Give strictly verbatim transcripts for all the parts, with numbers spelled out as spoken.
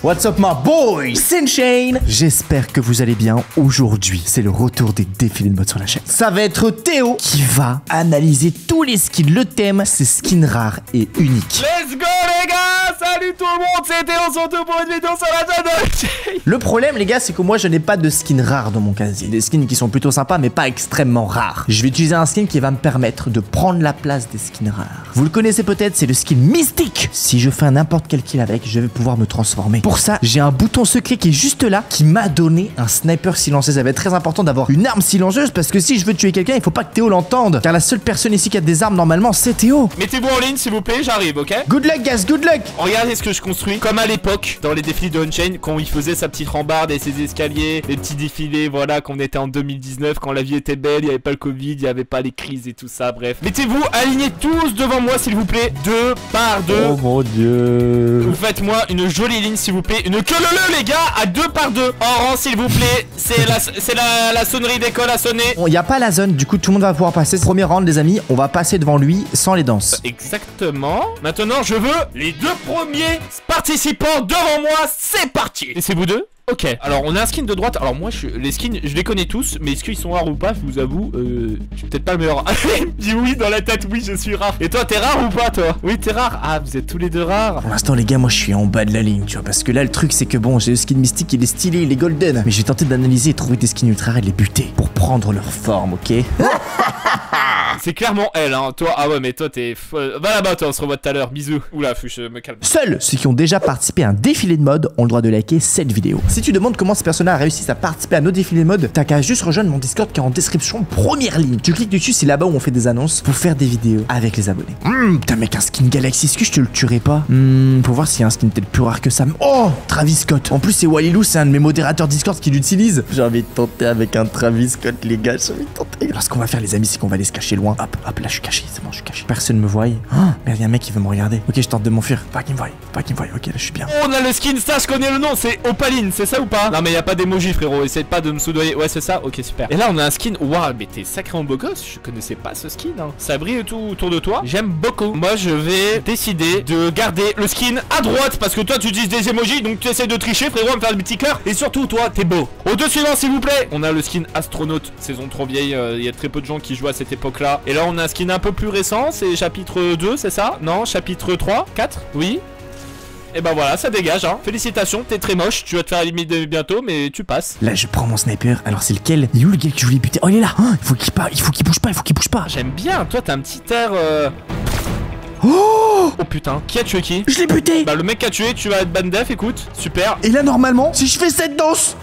What's up my boys, c'est Shane. J'espère que vous allez bien. Aujourd'hui, c'est le retour des défilés de mode sur la chaîne. Ça va être Théo qui va analyser tous les skins. Le thème, c'est skins rares et uniques. Let's go les gars. Salut tout le monde, c'est Théo, on se retrouve pour une vidéo sur la chaîne de Shane. Le problème les gars, c'est que moi je n'ai pas de skins rares dans mon casier. Des skins qui sont plutôt sympas mais pas extrêmement rares. Je vais utiliser un skin qui va me permettre de prendre la place des skins rares. Vous le connaissez peut-être, c'est le skin mystique. Si je fais n'importe quel kill avec, je vais pouvoir me transformer. Pour ça, j'ai un bouton secret qui est juste là, qui m'a donné un sniper silencieux. Ça va être très important d'avoir une arme silencieuse parce que si je veux tuer quelqu'un, il faut pas que Théo l'entende. Car la seule personne ici qui a des armes normalement, c'est Théo. Mettez-vous en ligne s'il vous plaît, j'arrive, ok? Good luck guys, good luck. Regardez ce que je construis, comme à l'époque, dans les défilés de Unchained, quand il faisait sa petite rambarde et ses escaliers, les petits défilés, voilà, quand on était en deux mille dix-neuf, quand la vie était belle, il n'y avait pas le Covid, il n'y avait pas les crises et tout ça, bref. Mettez-vous alignés tous devant moi s'il vous plaît, deux par deux. Oh mon dieu. Vous faites-moi une jolie ligne s'il vous plaît, une queue leu les gars, à deux par deux. En rang s'il vous plaît, c'est la, c'est la, la sonnerie d'école à sonner. Bon, il n'y a pas la zone, du coup tout le monde va pouvoir passer. Premier round les amis, on va passer devant lui sans les danses. Exactement. Maintenant je veux les deux premiers participants devant moi, c'est parti. Et c'est vous deux? Ok, alors on a un skin de droite. Alors moi je, les skins je les connais tous, mais est-ce qu'ils sont rares ou pas? Je vous avoue, euh, je suis peut-être pas le meilleur. Il me dit oui dans la tête, oui je suis rare. Et toi t'es rare ou pas toi? Oui t'es rare. Ah vous êtes tous les deux rares. Pour l'instant les gars, moi je suis en bas de la ligne, tu vois, parce que là le truc c'est que bon, j'ai le skin mystique, il est stylé, il est golden, mais je vais tenter d'analyser et trouver des skins ultra rares et de les buter pour prendre leur forme, ok? C'est clairement elle hein, toi. Ah ouais mais toi t'es... Va là-bas toi, on se revoit tout à l'heure, bisous. Oula faut que je me calme. Seuls ceux qui ont déjà participé à un défilé de mode ont le droit de liker cette vidéo. Si tu demandes comment ces personnes-là réussissent à participer à nos défilés de mode, t'as qu'à juste rejoindre mon Discord qui est en description, première ligne. Tu cliques dessus, c'est là-bas où on fait des annonces pour faire des vidéos avec les abonnés. Hum, putain mec, un skin Galaxy, est-ce que je te le tuerais pas? Hum, pour voir s'il y a un skin peut-être plus rare que ça. Oh, Travis Scott. En plus c'est Walilou, c'est un de mes modérateurs Discord qui l'utilise. J'ai envie de tenter avec un Travis Scott les gars, j'ai envie de tenter. Alors ce qu'on va faire les amis, c'est qu'on va aller se cacher loin. Hop, hop, là je suis caché, c'est bon, je suis caché. Personne me voit. Oh, merde, y a un mec qui veut me regarder. Ok, je tente de m'enfuir. Pas qu'il me voie, pas qu'il me voie. Ok, là je suis bien. Oh, on a le skin, ça je connais le nom, c'est Opaline, c'est ça ou pas? Non mais y a pas d'emoji frérot, essaye pas de me soudoyer. Ouais c'est ça, ok super. Et là on a un skin, waouh mais t'es sacrément beau gosse, je connaissais pas ce skin hein. Ça brille et tout autour de toi, j'aime beaucoup. Moi je vais décider de garder le skin à droite parce que toi tu utilises des emojis, donc tu essaies de tricher frérot, à me faire des petits cœurs. Et surtout toi t'es beau. Au deux suivant s'il vous plaît. On a le skin astronaute, saison trop vieille, il euh, y a très peu de gens qui jouent à cette époque là. Et là on a un skin un peu plus récent, c'est chapitre deux c'est ça? Non, chapitre trois, quatre? Oui. Et bah voilà, ça dégage hein. Félicitations, t'es très moche, tu vas te faire éliminer bientôt, mais tu passes. Là je prends mon sniper, alors c'est lequel? Il est où le gars que je voulais buter? Oh il est là, oh, il faut qu'il pas, il faut qu'il bouge pas, il faut qu'il bouge pas. J'aime bien, toi t'as un petit air euh... Oh, oh putain, qui a tué qui? Je l'ai buté. Bah le mec qui a tué, tu vas être ban def, écoute, super. Et là normalement, si je fais cette danse,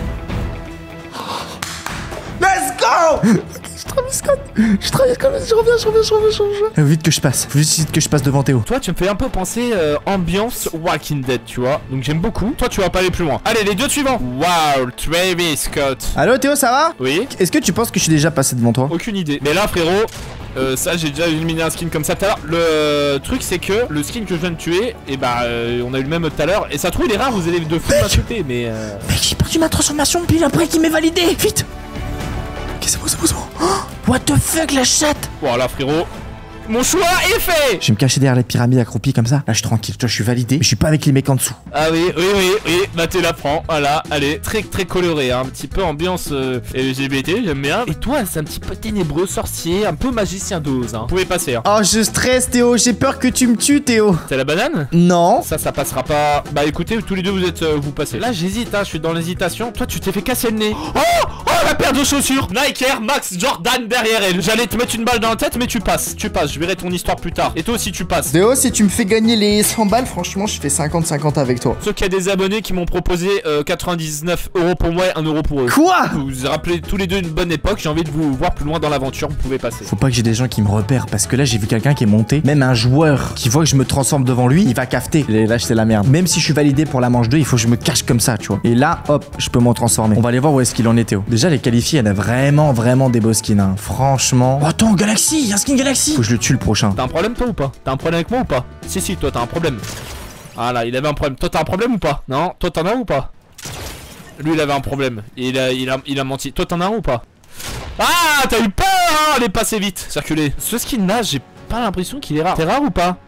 let's go. Je Travis Scott, je Travis Scott, je reviens, je reviens, je reviens, je reviens. Faut vite que je passe, faut vite que je passe devant Théo. Toi tu me fais un peu penser euh, ambiance Walking Dead, tu vois, donc j'aime beaucoup. Toi tu vas pas aller plus loin. Allez les deux suivants. Wow, Travis Scott. Allô Théo, ça va? Oui. Est-ce que tu penses que je suis déjà passé devant toi? Aucune idée. Mais là frérot, euh, ça j'ai déjà éliminé un skin comme ça tout à l'heure. Le euh, truc c'est que le skin que je viens de tuer, et bah euh, on a eu le même tout à l'heure. Et ça trouve il est rare, vous allez de fou m'insulter, mais euh... Mec, j'ai perdu ma transformation depuis après qu'il m'ait validé. Vite. Ok c'est bon, c'est bon, c'est bon. Oh, what the fuck la chatte. Voilà frérot, mon choix est fait. Je vais me cacher derrière les pyramides accroupies comme ça. Là je suis tranquille, toi je suis validé, mais je suis pas avec les mecs en dessous. Ah oui, oui, oui, oui, bah tu l'apprends, voilà, allez, très très coloré, hein, un petit peu ambiance euh, L G B T, j'aime bien. Et toi, c'est un petit peu ténébreux, sorcier, un peu magicien d'ose, hein. Vous pouvez passer, hein. Oh je stresse Théo, j'ai peur que tu me tues Théo. C'est la banane? Non. Ça, ça passera pas. Bah écoutez, tous les deux vous êtes, euh, vous passez. Là j'hésite, hein, je suis dans l'hésitation. Toi tu t'es fait casser le nez. Oh, oh la paire de chaussures Nike Air Max Jordan derrière elle. J'allais te mettre une balle dans la tête, mais tu passes, tu passes, je verrai ton histoire plus tard. Et toi aussi tu passes. Théo, si tu me fais gagner les cent balles, franchement je fais cinquante cinquante avec toi. Ceux qui a des abonnés qui m'ont proposé euh, quatre-vingt-dix-neuf euros pour moi et un euro pour eux. Quoi? Vous vous rappelez tous les deux une bonne époque, j'ai envie de vous voir plus loin dans l'aventure, vous pouvez passer. Faut pas que j'ai des gens qui me repèrent parce que là j'ai vu quelqu'un qui est monté. Même un joueur qui voit que je me transforme devant lui, il va cafeter. Et là c'est la merde. Même si je suis validé pour la manche deux, il faut que je me cache comme ça, tu vois. Et là, hop, je peux m'en transformer. On va aller voir où est-ce qu'il en est Théo. Déjà les qualifiés, il y en a vraiment vraiment des beaux skins, hein. Franchement. Oh, attends, Galaxy, il y a un skin Galaxy. Faut que je le tue le prochain. T'as un problème toi ou pas? T'as un problème avec moi ou pas? Si si, toi t'as un problème. Voilà, il avait un problème. Toi t'as un problème ou pas? Non, toi t'en as ou pas? Lui il avait un problème. Il a, il a, il a menti. Toi t'en as un ou pas? Ah, t'as eu peur hein. Allez, passez vite, circulez. Ce skin là, j'ai pas l'impression qu'il est rare. T'es rare ou pas?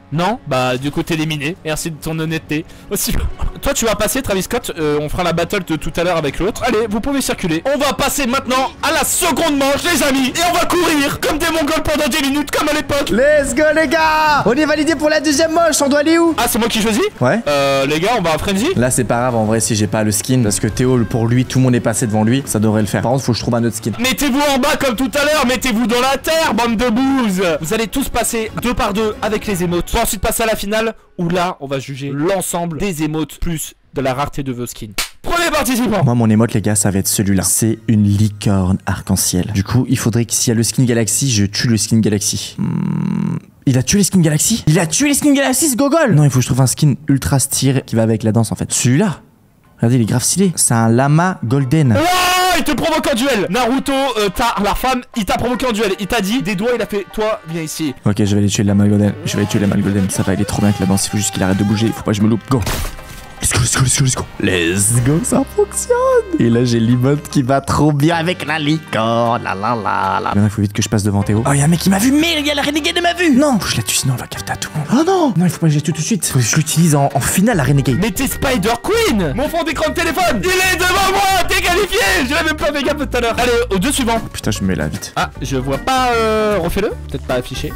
Non? Bah du coup t'es éliminé. Merci de ton honnêteté. Aussi. Toi tu vas passer Travis Scott, euh, on fera la battle de tout à l'heure avec l'autre. Allez, vous pouvez circuler. On va passer maintenant à la seconde manche les amis. Et on va courir comme des mongols pendant dix minutes comme à l'époque. Let's go les gars. On est validé pour la deuxième manche, on doit aller où? Ah c'est moi qui choisis? Ouais. Euh les gars on va à Frenzy. Là c'est pas grave en vrai si j'ai pas le skin. Parce que Théo pour lui tout le monde est passé devant lui. Ça devrait le faire. Par contre faut que je trouve un autre skin. Mettez-vous en bas comme tout à l'heure. Mettez-vous dans la terre bande de bouse. Vous allez tous passer deux par deux avec les émotes. Pour ensuite passer à la finale où là on va juger l'ensemble des émotes plus de la rareté de vos skins. Premier participant. Moi mon émote les gars ça va être celui-là. C'est une licorne arc-en-ciel. Du coup il faudrait que s'il y a le skin Galaxy je tue le skin Galaxy. Hmm... Il a tué les skins Galaxy? Il a tué les skins Galaxy ce gogol? Non il faut que je trouve un skin ultra stylé qui va avec la danse en fait. Celui-là. Regardez il est grave stylé. C'est un lama golden. Oh, il te provoque en duel. Naruto, euh, t'as la femme, il t'a provoqué en duel. Il t'a dit des doigts, il a fait toi viens ici. Ok je vais aller tuer le lama golden. Je vais aller tuer le lama golden. Ça va il est trop bien avec la danse. Il faut juste qu'il arrête de bouger. Il faut pas que je me loupe. Go. Let's go, let's go, let's go, let's go. Let's go, ça fonctionne. Et là, j'ai l'emote qui va trop bien avec la licorne. La la la la. Maintenant, il faut vite que je passe devant Théo. Oh, y'a un mec qui m'a vu. Mais il y a la renegade m'a vu. Non, faut que je la tue, sinon elle va capter à tout le monde. Oh non. Non, il faut pas que je la tue tout de suite. Faut que je l'utilise en, en finale, la renegade. Mais t'es Spider Queen. Mon fond d'écran de téléphone, il est devant moi. T'es qualifié. Je l'ai même pas fait gaffe tout à l'heure. Allez, au deux suivant. Oh, putain, je me mets là vite. Ah, je vois pas. Euh, refais-le. Peut-être pas affiché.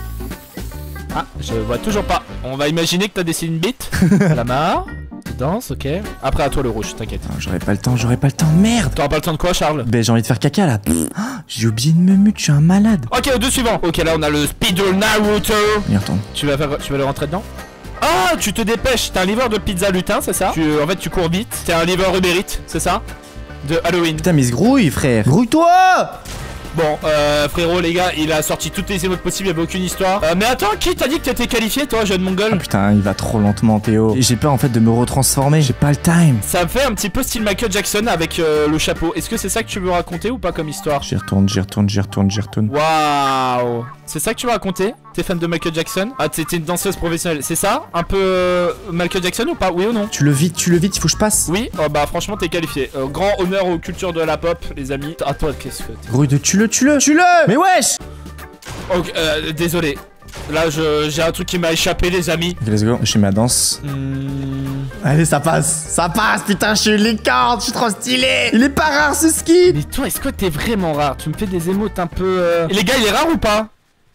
Ah, je vois toujours pas. On va imaginer que t'as dessiné une bite. La marre. Tu danses, ok. Après à toi le rouge, t'inquiète. J'aurais pas le temps, j'aurais pas le temps, merde. T'auras pas le temps de quoi, Charles? Ben j'ai envie de faire caca là. Oh, j'ai oublié de me mute, je suis un malade. Ok, au deux suivant. Ok, là on a le speeder Naruto. Il retourne. Tu vas faire, tu vas le rentrer dedans? Ah, tu te dépêches. T'es un livreur de pizza lutin, c'est ça? tu, En fait, tu cours vite. T'es un livreur Uber Eats, c'est ça? De Halloween. Putain, mais il se grouille, frère. Grouille-toi! Bon, euh, frérot, les gars, il a sorti toutes les émotes possibles, il y avait aucune histoire. Euh, mais attends, qui t'a dit que t'étais qualifié, toi, jeune mongol? Oh, putain, il va trop lentement, Théo. J'ai peur en fait de me retransformer, j'ai pas le time. Ça me fait un petit peu style Michael Jackson avec euh, le chapeau. Est-ce que c'est ça que tu veux raconter ou pas comme histoire? J'y retourne, j'y retourne, j'y retourne, j'y retourne. Waouh! C'est ça que tu veux raconter? T'es fan de Michael Jackson? Ah, t'es une danseuse professionnelle, c'est ça? Un peu euh, Michael Jackson ou pas? Oui ou non? Tu le vides, tu le vides, il faut que je passe. Oui? Oh bah franchement t'es qualifié. Euh, grand honneur aux cultures de la pop, les amis. À toi, qu'est-ce que t'es? Grouille de tue-le, tue-le, tue-le! Mais wesh! Ok, euh, désolé. Là, je j'ai un truc qui m'a échappé, les amis. Ok, let's go. Je fais ma danse. Hmm... Allez, ça passe. Ça passe, putain, je suis une licorne, je suis trop stylé. Il est pas rare ce skin. Mais toi, est-ce que t'es vraiment rare? Tu me fais des émotes un peu... Euh... Et les gars, il est rare ou pas?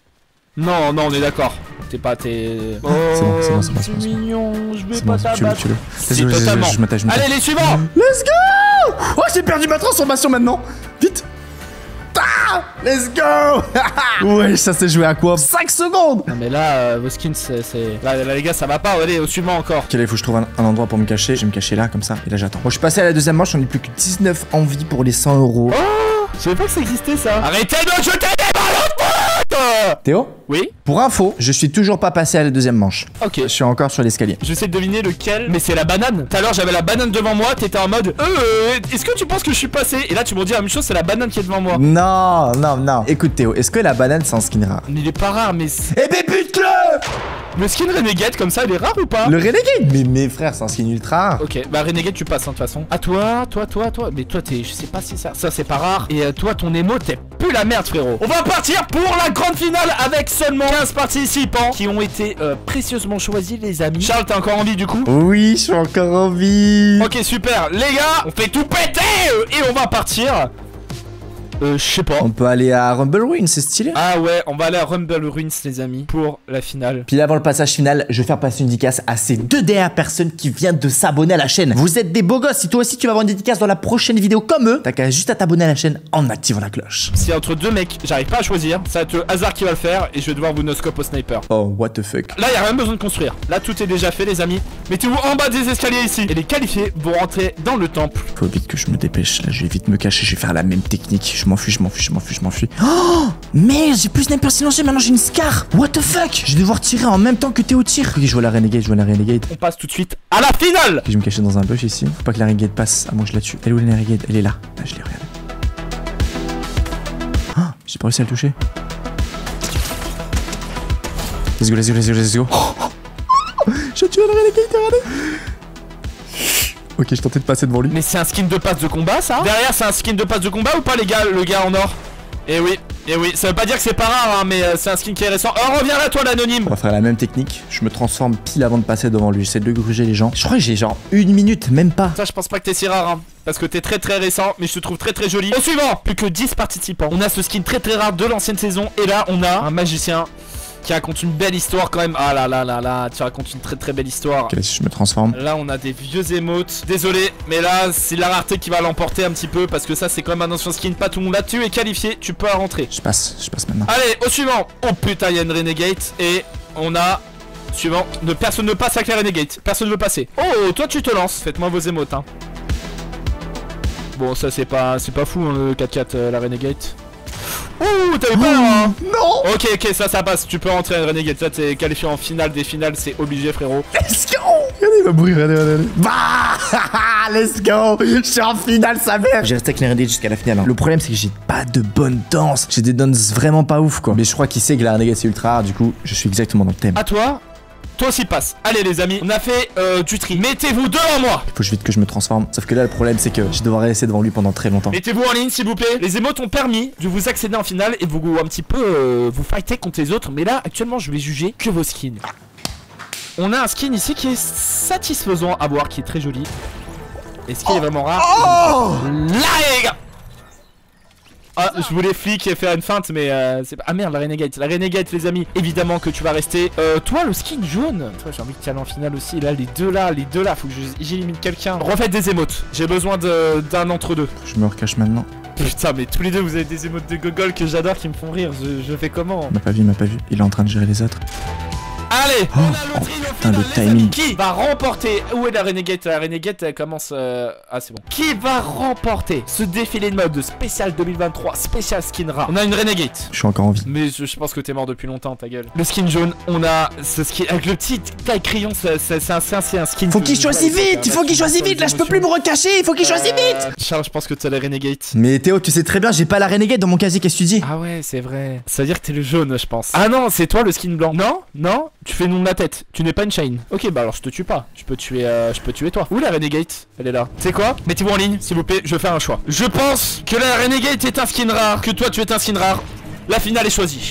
Non, non, on est d'accord. T'es pas, t'es... Oh, c'est bon, c'est bon, c'est bon, c'est bon. C'est mignon, je vais C'est pas bon, t'abattre. tue-le, tue-le. Si, totalement. Je, je, je m'attache, je m'attache. Allez, les suivants. Let's go. Oh, j'ai perdu ma transformation maintenant. Vite. Ah, let's go. Ouais, ça s'est joué à quoi? cinq secondes. Non mais là, euh, vos skins, c'est... Là, là, les gars, ça va pas. Allez, au suivant encore. Ok, là, il faut que je trouve un, un endroit pour me cacher. Je vais me cacher là, comme ça. Et là, j'attends. Bon, je suis passé à la deuxième manche. On est plus que dix-neuf en vie pour les cent euros. Oh, je savais pas que ça existait, ça. Arrêtez de jeter des ballons de foot. Théo? Oui? Pour info, je suis toujours pas passé à la deuxième manche. Ok. Je suis encore sur l'escalier. J'essaie de deviner lequel, mais c'est la banane. Tout à l'heure, j'avais la banane devant moi. T'étais en mode, euh, est-ce que tu penses que je suis passé? Et là, tu me dis la même chose, c'est la banane qui est devant moi. Non, non, non. Écoute, Théo, est-ce que la banane, c'est un skin rare? Mais il est pas rare, mais... Eh ben, bute-le! Le skin Renegade comme ça, il est rare ou pas? Le Renegade? Mais mes frères, c'est un skin ultra rare. Ok, bah Renegade tu passes hein, de toute façon. À toi, toi, toi, toi. Mais toi t'es, je sais pas si ça, ça c'est pas rare. Et euh, toi ton émo t'es plus la merde frérot. On va partir pour la grande finale avec seulement quinze participants qui ont été euh, précieusement choisis les amis. Charles t'as encore envie du coup? Oui, je suis encore en vie. Ok super, les gars, on fait tout péter euh, et on va partir. Euh, je sais pas. On peut aller à Rumble Ruin, c'est stylé. Ah ouais, on va aller à Rumble Ruins les amis pour la finale. Puis avant le passage final, je vais faire passer une dédicace à ces deux dernières personnes qui viennent de s'abonner à la chaîne. Vous êtes des beaux gosses, si toi aussi tu vas avoir une dédicace dans la prochaine vidéo comme eux, t'as qu'à juste à t'abonner à la chaîne en activant la cloche. Si entre deux mecs, j'arrive pas à choisir, ça va être le hasard qui va le faire et je vais devoir vous no-scope au sniper. Oh, what the fuck. Là, y a rien besoin de construire. Là, tout est déjà fait, les amis. Mettez-vous en bas des escaliers ici. Et les qualifiés vont rentrer dans le temple. Faut vite que je me dépêche. Là, je vais vite me cacher. Je vais faire la même technique. Je m'enfuis, je m'enfuis, je m'enfuis, je m'enfuis. Oh, merde, j'ai plus sniper silencieux. Maintenant, j'ai une Scar. What the fuck. Je vais devoir tirer en même temps que Théo tire. Ok, je vois la Renegade, je vois la Renegade. On passe tout de suite à la finale. Ok, je vais me cacher dans un bush ici. Faut pas que la Renegade passe, à moins que je la tue. Elle est où la Renegade? Elle est là. Là, je l'ai, regardé. Oh, j'ai pas réussi à le toucher. Let's go, let's go, let's go, let's go. Oh, oh, j'ai tué la Renegade, regardez. Ok, je tentais de passer devant lui. Mais c'est un skin de passe de combat, ça? Derrière, c'est un skin de passe de combat ou pas, les gars? Le gars en or. Eh oui, Et oui, ça veut pas dire que c'est pas rare, hein, mais euh, c'est un skin qui est récent. Oh, reviens là, toi, l'anonyme. On va faire la même technique. Je me transforme pile avant de passer devant lui. J'essaie de gruger les gens. Je crois que j'ai genre une minute, même pas. Ça, je pense pas que t'es si rare, hein. Parce que t'es très très récent, mais je te trouve très très joli. Au suivant, plus que dix participants. On a ce skin très très rare de l'ancienne saison. Et là, on a un magicien qui raconte une belle histoire quand même. Ah là là là là, tu racontes une très très belle histoire. Ok, si je me transforme. Là, on a des vieux émotes. Désolé, mais là, c'est la rareté qui va l'emporter un petit peu. Parce que ça, c'est quand même un ancien skin. Pas tout le monde là-dessus est qualifié. Tu peux rentrer. Je passe, je passe maintenant. Allez, au suivant. Oh putain, il y a une Renegade. Et on a... Suivant. Ne, personne ne passe avec la Renegade. Personne ne veut passer. Oh, toi, tu te lances. Faites-moi vos émotes, hein. Bon, ça, c'est pas, c'est pas fou, hein, le quatre quatre, euh, la Renegade. Ouh, t'avais pas hein. Non. Ok, ok, ça, ça passe. Tu peux rentrer, Renegade. Ça, t'es qualifié en finale des finales. C'est obligé, frérot. Let's go. Regardez, il va mourir, regardez, regardez. Bah, let's go. Je suis en finale, sa mère. J'ai resté avec la Renegade jusqu'à la finale. Hein. Le problème, c'est que j'ai pas de bonne danse. J'ai des danses vraiment pas ouf, quoi. Mais je crois qu'il sait que la Renegade, c'est ultra rare. Du coup, je suis exactement dans le thème. À toi. Toi aussi passe. Allez les amis, on a fait euh, du tri. Mettez-vous devant moi. Il faut vite que je me transforme. Sauf que là, le problème, c'est que je devrais rester devant lui pendant très longtemps. Mettez-vous en ligne s'il vous plaît. Les émotes ont permis de vous accéder en finale et de vous un petit peu euh, vous fighter contre les autres. Mais là, actuellement, je vais juger que vos skins. On a un skin ici qui est satisfaisant à voir, qui est très joli. Et ce qui est vraiment rare. Oh là les gars. Ah, je voulais flic et faire une feinte, mais euh, c'est pas. Ah merde, la Renegade, la Renegade, les amis. Évidemment que tu vas rester. Euh, toi, le skin jaune. Toi, j'ai envie que tu ailles en finale aussi. Là, les deux là, les deux là, faut que j'élimine quelqu'un. Refaites des émotes. J'ai besoin d'un entre deux. Je me recache maintenant. Putain, mais tous les deux, vous avez des émotes de gogol que j'adore qui me font rire. Je, je fais comment? Il m'a pas vu, il m'a pas vu. Il est en train de gérer les autres. Allez, oh, on a le oh, trio putain, final, le timing. Qui va remporter? Où est la Renegade? La Renegade, elle commence... Euh... Ah, c'est bon. Qui va remporter ce défilé de mode spécial deux mille vingt-trois, spécial skin rare? On a une Renegade. Je suis encore en vie. Mais je, je pense que t'es mort depuis longtemps, ta gueule. Le skin jaune, on a ce skin avec le petit taille crayon, c'est un, un skin... Faut qu'il choisisse vite, il faut qu'il choisisse vite, là je peux plus me recacher, il faut qu'il choisisse vite. Charles, je pense que t'as la Renegade. Mais Théo, tu sais très bien, j'ai pas la Renegade dans mon casier, qu'est-ce que tu dis? Ah ouais, c'est vrai. Ça veut dire que t'es le jaune, je pense. Ah non, c'est toi le skin blanc. Non, non, tu fais nom de la tête. Tu n'es pas une chain. Ok, bah alors je te tue pas. Je peux tuer, euh, je peux tuer toi. Où la Renegade? Elle est là. C'est quoi? Mettez-vous en ligne, s'il vous plaît. Je fais un choix. Je pense que la Renegade est un skin rare. Que toi, tu es un skin rare. La finale est choisie.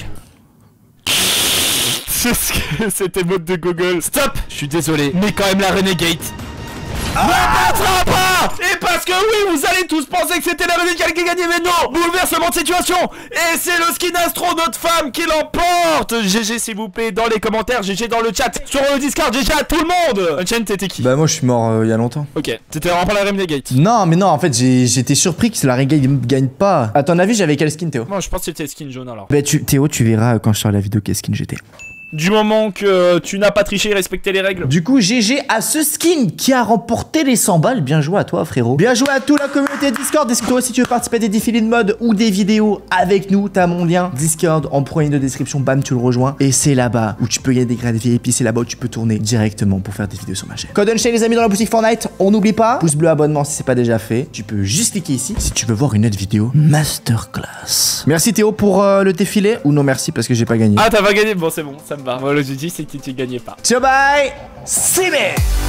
C'était mode de Google. Stop. Je suis désolé, mais quand même la Renegade. Ne passera pas. Et parce que oui, vous allez tous penser que c'était la Renegade qui a gagné, mais non. Bouleversement de situation. Et c'est le skin Astro, notre femme, qui l'emporte. G G s'il vous plaît dans les commentaires, G G dans le chat, sur le Discord, G G à tout le monde. Unchained, t'étais qui? Bah moi je suis mort euh, il y a longtemps. Ok, t'étais vraiment pas la Renegade. Non mais non, en fait j'étais surpris que la Renegade gagne pas. À ton avis j'avais quel skin Théo? Moi je pense que c'était skin jaune alors. Bah tu, Théo tu verras quand je sors la vidéo quel skin j'étais. Du moment que tu n'as pas triché et respecté les règles. Du coup, G G à ce skin qui a remporté les cent balles. Bien joué à toi, frérot. Bien joué à toute la communauté Discord. Est-ce que toi aussi tu veux participer à des défilés de mode ou des vidéos avec nous? T'as mon lien Discord en premier de description. Bam, tu le rejoins. Et c'est là-bas où tu peux gagner des grades V I P. C'est là-bas où tu peux tourner directement pour faire des vidéos sur ma chaîne. Code Unchained, les amis, dans la boutique Fortnite. On n'oublie pas. Pouce bleu, abonnement si c'est pas déjà fait. Tu peux juste cliquer ici si tu veux voir une autre vidéo masterclass. Merci Théo pour euh, le défilé. Ou non, merci parce que j'ai pas gagné. Ah, t'as pas gagné? Bon, c'est bon, ça me va. Moi, le jeudi, c'est que tu gagnais pas. Ciao, bye. C'est